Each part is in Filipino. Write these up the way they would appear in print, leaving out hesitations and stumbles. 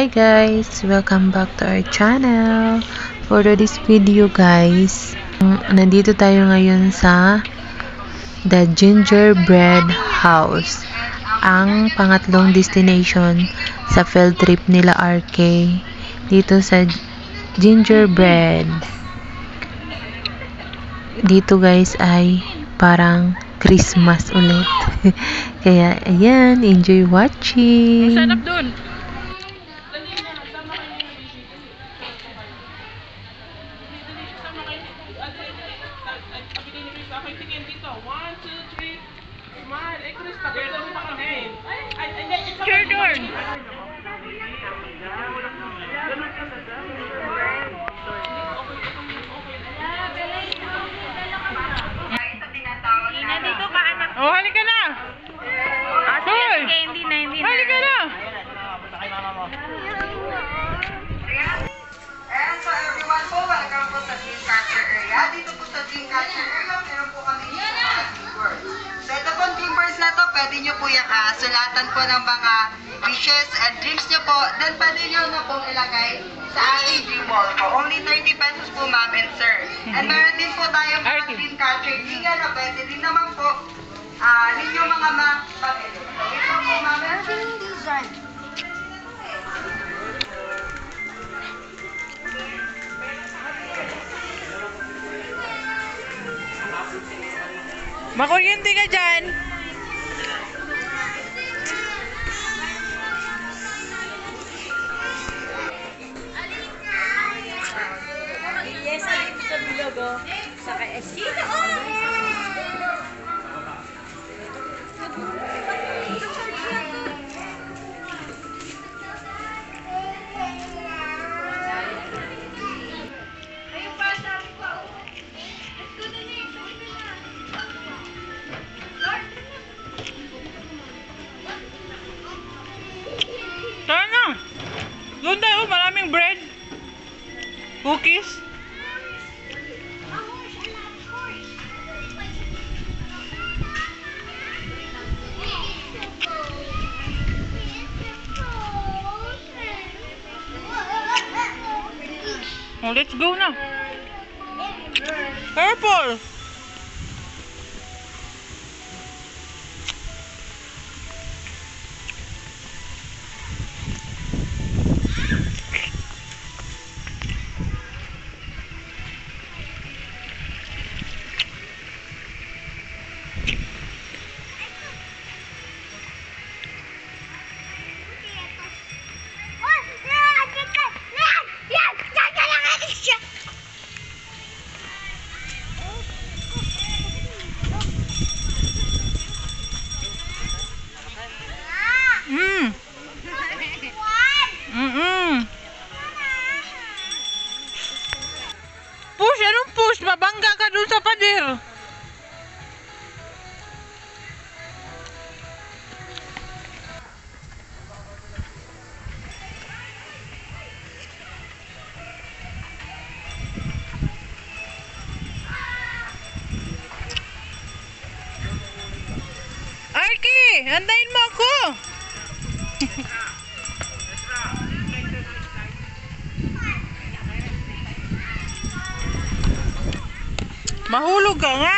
Hi guys! Welcome back to our channel. For this video guys, nandito tayo ngayon sa The Gingerbread House. Ang pangatlong destination sa field trip nila RK. Dito sa Gingerbread. Dito guys ay parang Christmas ulit. Kaya ayan, enjoy watching. Masarap dun. Your turn. Nandito ka anak. Oh, halika na. Hoy! Hindi na. Halika na. And so everyone po, welcome po sa Dream Catcher area. Dito po sa Dream Catcher area, meron po kami dito mga dreamers. So ito po dreamers na to, pwede nyo po sulatan po ng mga wishes and dreams nyo po. Then pwede nyo na pong ilagay sa ating dream wall po. Only 30 pesos po ma'am and sir. And meron din po tayong mga Dream Catcher area na pwede din naman po ninyo mga pamili. So ito po ma'am and sir. Makuryente ka dyan. Yes, dito sa bilog oh. Sa KSC. Tara na. Doon tayo, maraming bread. Cookies. Oh, let's go na. Purple. Push, anong push? Mabangga ka dun sa pader. Arky, antayin mo ako. Mahulog ka nga.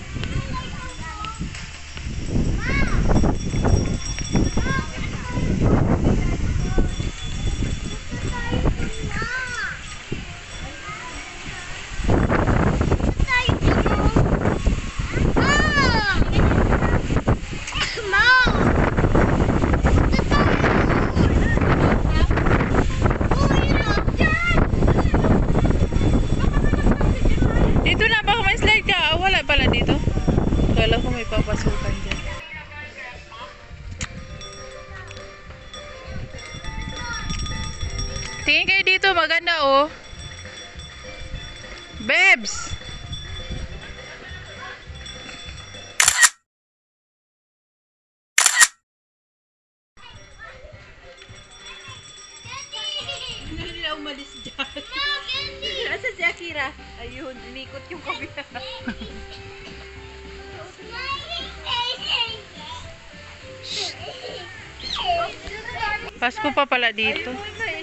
Dito na, baka may slide ka. Ah, wala pala dito. Kala ko may papasukan dyan. Tingin kayo dito, maganda oh. Bebs! Hindi nila umalis dyan. Asa si Akira? Ayun, inikot yung kabila. Pasko pa pala dito.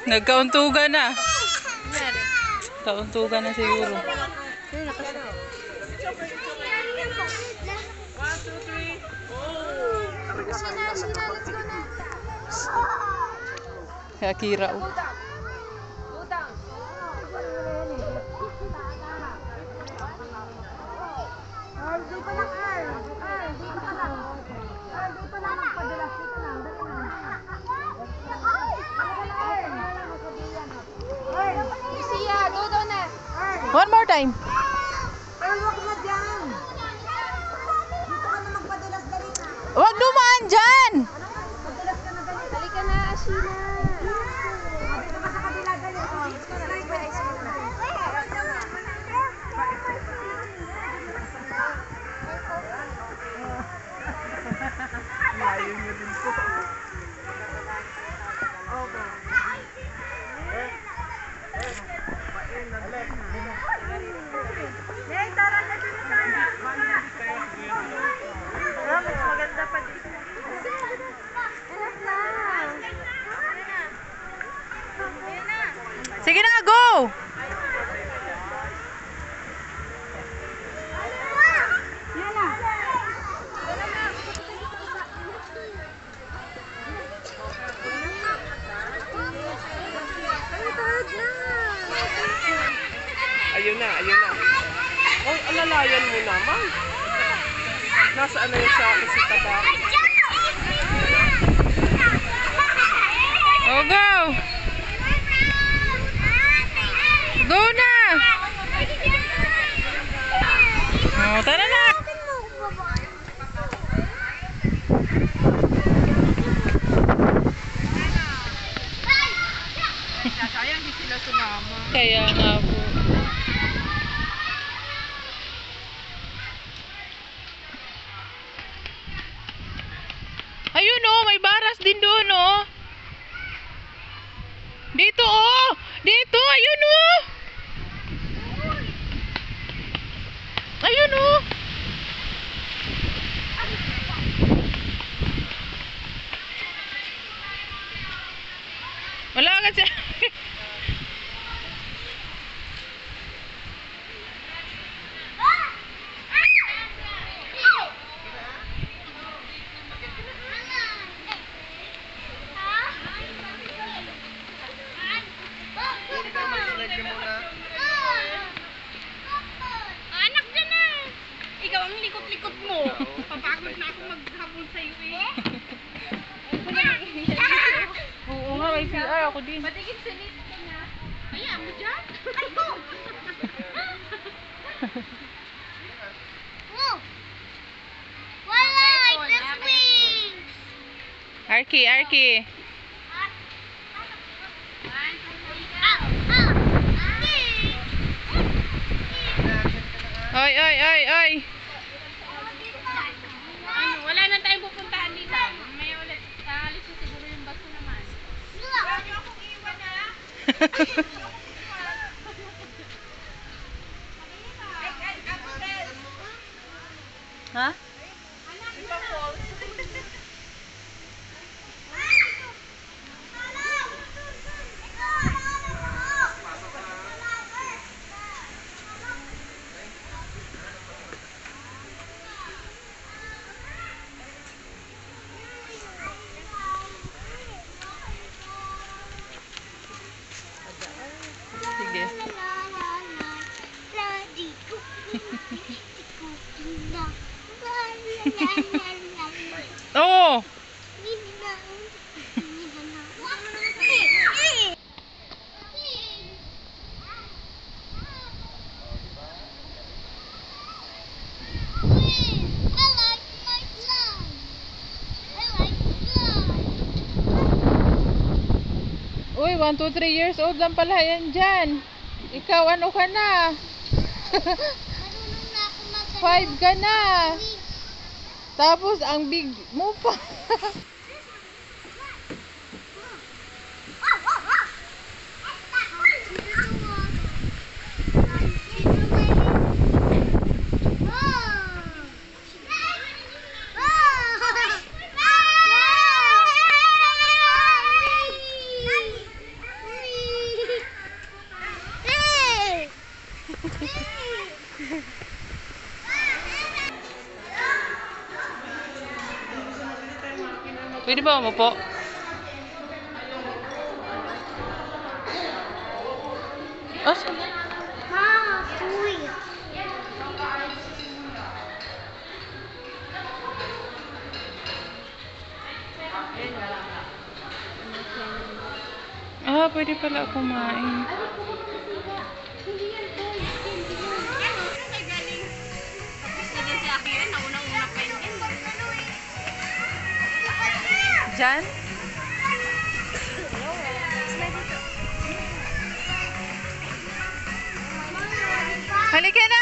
Nagkauntugan na. Kauntugan na siguro. Kaya Kira. One more time. Wag dumaan dyan. Dali ka na, Ashina. Sige na, go! Ayun na, ayun na. Oh, alalayan mo naman. Nasaan na yung sa isita ba? Oh, go! Go na! Oh, tara na! Sayang di sila sumama. Kaya nga po. Ayun oh, may baras din doon oh. Dito oh! Dito, ayun oh! Ayun oh! Wala ka siya. Anak dyan na! Ikaw ang likot-likot mo. Papagod na ako maghabol sa'yo eh. Oo nga, may PR ako din. Patigil sinit ka na. Kaya mo dyan? Ay, go! Wala, like the swings. Arky, Arky. Oy, oy, oy, oy. Ano, wala na tayong pupuntahan dito. May ulit. Alis na siguro yung baso naman. Huwag niyo akong iwan na. Ha? Sige. Oh! Uy, 1, 2, 3 years old lang pala yan dyan. Ikaw, ano ka na? 5 ka na. Tapos, ang big mo pa. Pwede ba mo po? Oh, pwede pala kumain. Diyan? Halika na!